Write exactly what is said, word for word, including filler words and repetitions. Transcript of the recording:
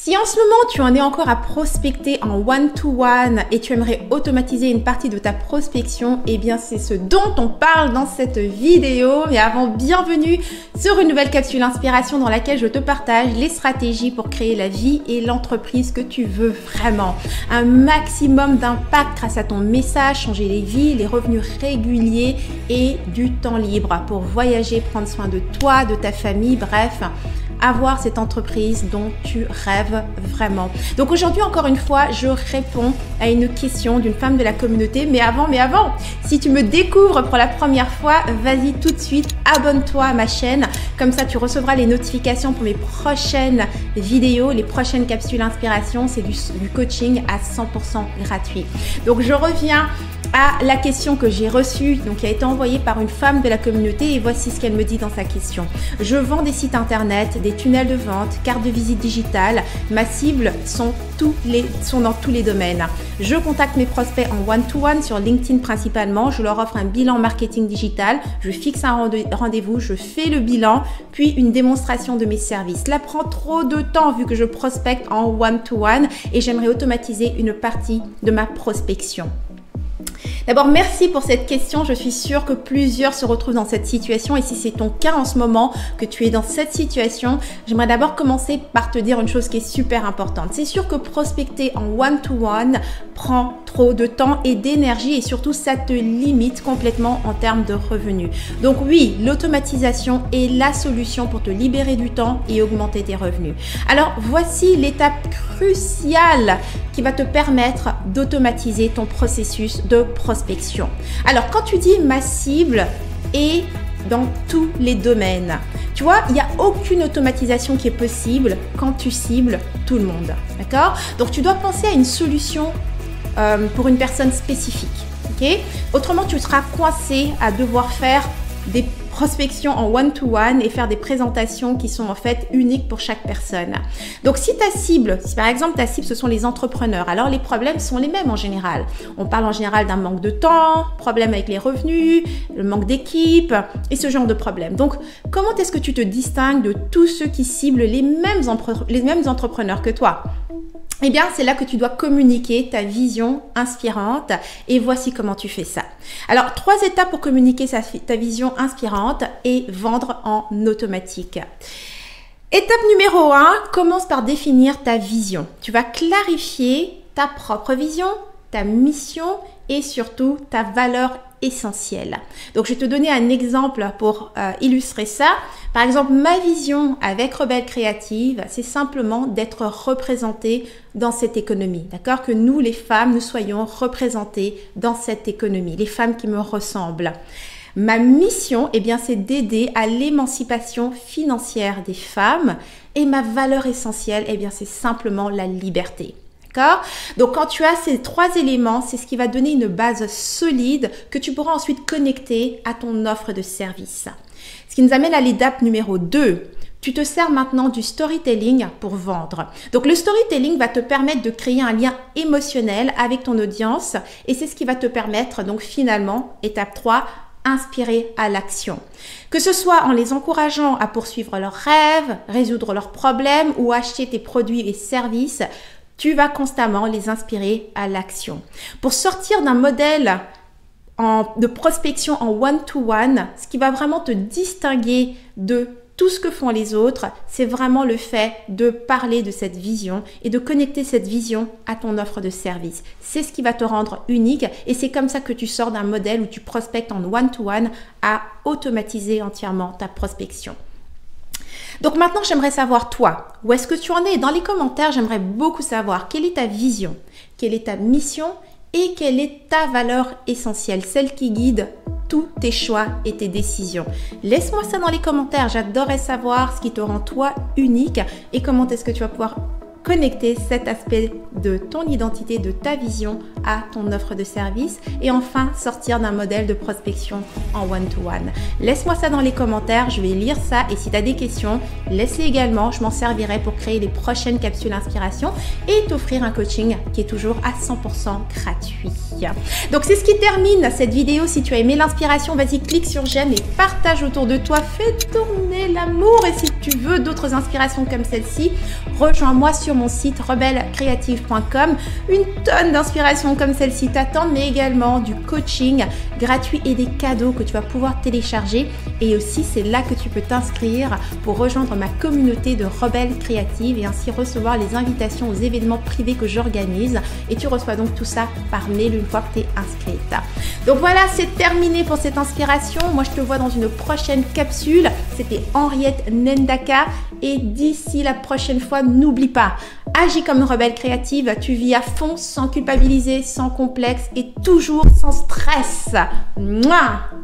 Si en ce moment tu en es encore à prospecter en one-to-one et tu aimerais automatiser une partie de ta prospection, eh bien c'est ce dont on parle dans cette vidéo. Mais avant, bienvenue sur une nouvelle capsule inspiration dans laquelle je te partage les stratégies pour créer la vie et l'entreprise que tu veux vraiment. Un maximum d'impact grâce à ton message, changer les vies, les revenus réguliers et du temps libre pour voyager, prendre soin de toi, de ta famille, bref, avoir cette entreprise dont tu rêves vraiment. Donc aujourd'hui, encore une fois, je réponds à une question d'une femme de la communauté. Mais avant, mais avant, si tu me découvres pour la première fois, vas-y tout de suite, abonne-toi à ma chaîne. Comme ça, tu recevras les notifications pour mes prochaines vidéos, les prochaines capsules inspiration. C'est du, du coaching à cent pour cent gratuit. Donc je reviens à la question que j'ai reçue, donc qui a été envoyée par une femme de la communauté, et voici ce qu'elle me dit dans sa question. Je vends des sites internet, des tunnels de vente, cartes de visite digitale. Ma cible sont, tous les, sont dans tous les domaines. Je contacte mes prospects en one-to-one sur LinkedIn principalement. Je leur offre un bilan marketing digital. Je fixe un rendez-vous, je fais le bilan, puis une démonstration de mes services. Cela prend trop de temps vu que je prospecte en one-to-one et j'aimerais automatiser une partie de ma prospection. D'abord, merci pour cette question. Je suis sûre que plusieurs se retrouvent dans cette situation et si c'est ton cas en ce moment, que tu es dans cette situation, j'aimerais d'abord commencer par te dire une chose qui est super importante. C'est sûr que prospecter en one-to-one prend trop de temps et d'énergie et surtout ça te limite complètement en termes de revenus. Donc oui, l'automatisation est la solution pour te libérer du temps et augmenter tes revenus. Alors voici l'étape cruciale qui va te permettre d'automatiser ton processus de prospection. Alors quand tu dis ma cible est dans tous les domaines, tu vois, il n'y a aucune automatisation qui est possible quand tu cibles tout le monde, d'accord? Donc tu dois penser à une solution euh, pour une personne spécifique, ok? Autrement, tu seras coincé à devoir faire des prospections en one-to-one et faire des présentations qui sont en fait uniques pour chaque personne. Donc si ta cible, si par exemple ta cible ce sont les entrepreneurs, alors les problèmes sont les mêmes en général. On parle en général d'un manque de temps, problème avec les revenus, le manque d'équipe et ce genre de problèmes. Donc comment est-ce que tu te distingues de tous ceux qui ciblent les mêmes, les mêmes entrepreneurs que toi ? Eh bien, c'est là que tu dois communiquer ta vision inspirante et voici comment tu fais ça. Alors, trois étapes pour communiquer sa, ta vision inspirante et vendre en automatique. Étape numéro un, commence par définir ta vision. Tu vas clarifier ta propre vision, ta mission et surtout ta valeur essentielle. Donc, je vais te donner un exemple pour euh, illustrer ça. Par exemple, ma vision avec Rebelle Créative, c'est simplement d'être représentée dans cette économie. D'accord? Que nous, les femmes, nous soyons représentées dans cette économie. Les femmes qui me ressemblent. Ma mission, eh bien, c'est d'aider à l'émancipation financière des femmes. Et ma valeur essentielle, eh bien, c'est simplement la liberté. D'accord? Donc, quand tu as ces trois éléments, c'est ce qui va donner une base solide que tu pourras ensuite connecter à ton offre de service. Ce qui nous amène à l'étape numéro deux. Tu te sers maintenant du storytelling pour vendre. Donc, le storytelling va te permettre de créer un lien émotionnel avec ton audience et c'est ce qui va te permettre, donc finalement, étape trois, inspirer à l'action. Que ce soit en les encourageant à poursuivre leurs rêves, résoudre leurs problèmes ou acheter tes produits et services, tu vas constamment les inspirer à l'action. Pour sortir d'un modèle en, de prospection en one-to-one, ce qui va vraiment te distinguer de tout ce que font les autres, c'est vraiment le fait de parler de cette vision et de connecter cette vision à ton offre de service. C'est ce qui va te rendre unique et c'est comme ça que tu sors d'un modèle où tu prospectes en one-to-one à automatiser entièrement ta prospection. Donc maintenant, j'aimerais savoir toi, où est-ce que tu en es? Dans les commentaires, j'aimerais beaucoup savoir quelle est ta vision, quelle est ta mission et quelle est ta valeur essentielle, celle qui guide tous tes choix et tes décisions. Laisse-moi ça dans les commentaires, j'adorerais savoir ce qui te rend toi unique et comment est-ce que tu vas pouvoir connecter cet aspect de ton identité, de ta vision à ton offre de service et enfin sortir d'un modèle de prospection en one-to-one. Laisse-moi ça dans les commentaires, je vais lire ça et si tu as des questions, laisse-les également, je m'en servirai pour créer les prochaines capsules inspiration et t'offrir un coaching qui est toujours à cent pour cent gratuit. Donc c'est ce qui termine cette vidéo. Si tu as aimé l'inspiration, vas-y, clique sur j'aime et partage autour de toi. Fais tourner l'amour. Et si tu veux d'autres inspirations comme celle-ci, rejoins-moi sur mon site rebelle créative point com. Une tonne d'inspirations comme celle-ci t'attendent, mais également du coaching gratuit et des cadeaux que tu vas pouvoir télécharger. Et aussi, c'est là que tu peux t'inscrire pour rejoindre ma communauté de rebelles créatives et ainsi recevoir les invitations aux événements privés que j'organise. Et tu reçois donc tout ça par mail une fois que tu es inscrite. Donc voilà, c'est terminé pour cette inspiration. Moi, je te vois dans une prochaine capsule. C'était Henriette Ndaka. Et d'ici la prochaine fois, n'oublie pas, agis comme une rebelle créative. Tu vis à fond, sans culpabiliser, sans complexe et toujours sans stress. Mouah!